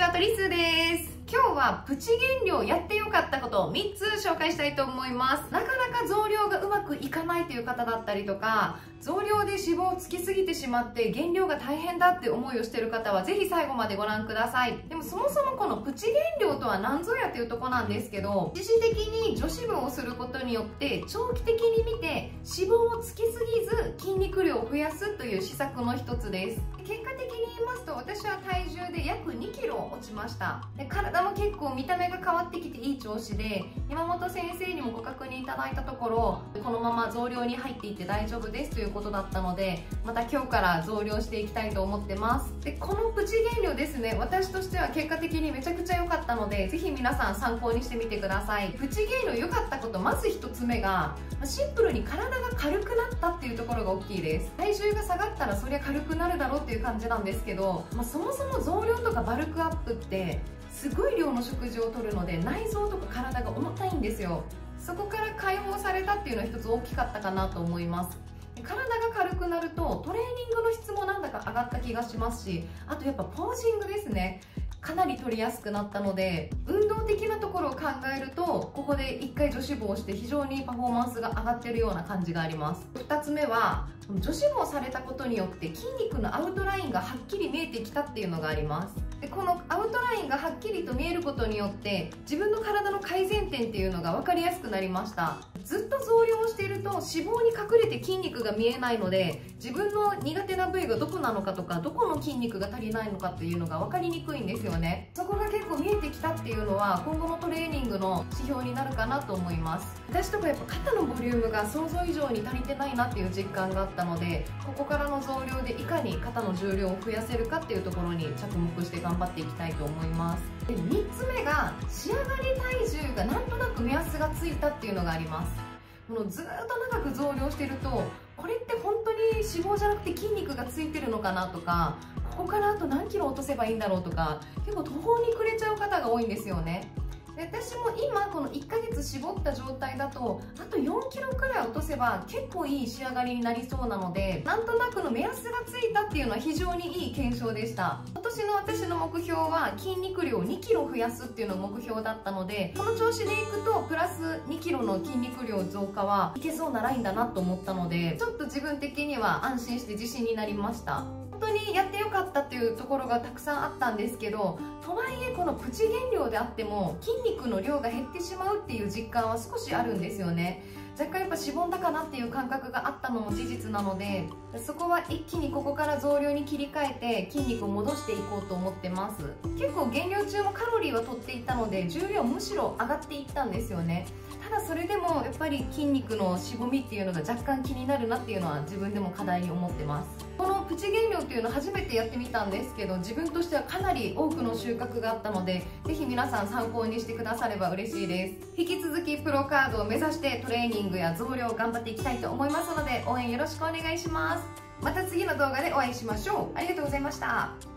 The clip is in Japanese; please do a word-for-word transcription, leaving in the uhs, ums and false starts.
はトリスです。今日はプチ減量やってよかったことをみっつ紹介したいと思います。なかなか増量がうまくいかないという方だったりとか、増量で脂肪をつきすぎてしまって減量が大変だって思いをしている方はぜひ最後までご覧ください。でもそもそもこのプチ減量とは何ぞやっていうとこなんですけど、一時的に女子部をすることによって長期的に見て脂肪をつきすぎず筋肉量を増やすという施策の一つです。結果的に言いますと、私は体重で約にキロ落ちました。で体も結構見た目が変わってきていい調子で、山本先生にもご確認いただいたところ、このまま増量に入っていって大丈夫ですということだったので、また今日から増量していきたいと思ってます。でこのプチ減量ですね、私としては結果的にめちゃくちゃ良かったので、ぜひ皆さん参考にしてみてください。プチ減量良かったこと、まずひとつめがシンプルに体が軽くなったっていうところが大きいです。体重が下がったらそりゃ軽くなるだろうっていう感じなんですけど、まあ、そもそも増量とかバルクアップってすごい量の食事をとるので、内臓とか体が重たいんですよ。そこから解放されたっていうのは一つ大きかったかなと思います。体が軽くなるとトレーニングの質もなんだか上がった気がしますし、あとやっぱポージングですね、かなり取りやすくなったので、運動的なところを考えるとここでいっかい女子部をして非常にパフォーマンスが上がってるような感じがあります。ふたつめは女子部をされたことによって筋肉のアウトラインがはっきり見えてきたっていうのがあります。でこのアウトラインがはっきりと見えることによって自分の体の改善点っていうのが分かりやすくなりました。ずっと増量をしていると脂肪に隠れて筋肉が見えないので、自分の苦手な部位がどこなのかとか、どこの筋肉が足りないのかっていうのが分かりにくいんですよね。そこが結構見えてきたっていうのは今後のトレーニングの指標になるかなと思います。私とかやっぱ肩のボリュームが想像以上に足りてないなっていう実感があったので、ここからの増量でいかに肩の重量を増やせるかっていうところに着目して頑張っていきたいと思います。でみっつめが仕上がり体重がなんとなく目安がついたっていうのがあります。このずーっと長く増量してると、これって本当に脂肪じゃなくて筋肉がついてるのかなとか、ここからあと何キロ落とせばいいんだろうとか、結構途方に暮れちゃう方が多いんですよね。で私も今このいっかげつ絞った状態だと、あとよんキロくらい落とせば結構いい仕上がりになりそうなので、なんとなくの目安がついたっていうのは非常にいい検証でした。今年の私の目標は筋肉量をにキロ増やすっていうのが目標だったので、この調子でいくとプラスにキロの筋肉量増加はいけそうなラインだなと思ったので、ちょっと自分的には安心して自信になりました。本当にやってよかったっていうところがたくさんあったんですけど、とはいえこのプチ減量であっても筋肉の量が減ってしまうっていう実感は少しあるんですよね。若干やっぱしぼんだかなっていう感覚があったのも事実なので、そこは一気にここから増量に切り替えて筋肉を戻していこうと思ってます。結構減量中もカロリーはとっていったので、重量むしろ上がっていったんですよね。ただそれでもやっぱり筋肉のしぼみっていうのが若干気になるなっていうのは自分でも課題に思ってます。このプチ減量っていうのを初めてやってみたんですけど、自分としてはかなり多くの収穫があったので、ぜひ皆さん参考にしてくだされば嬉しいです。引き続きプロカードを目指してトレーニングや増量を頑張っていきたいと思いますので、応援よろしくお願いします。また次の動画でお会いしましょう。ありがとうございました。